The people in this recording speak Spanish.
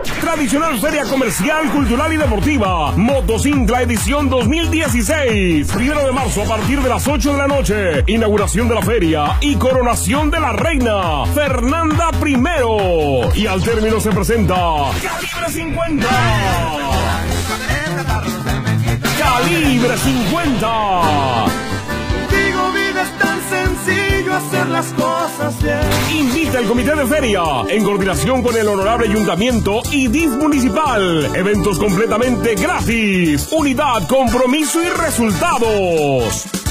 Tradicional Feria Comercial, Cultural y Deportiva. Motocicla edición 2016. 1 de marzo a partir de las 8 de la noche. Inauguración de la feria y coronación de la reina Fernanda I. Y al término se presenta Calibre 50. Calibre 50. Digo, vida es tan sencillo hacer las cosas bien. Invita el comité de feria en coordinación con el honorable ayuntamiento y DIF municipal. Eventos completamente gratis. Unidad, compromiso y resultados.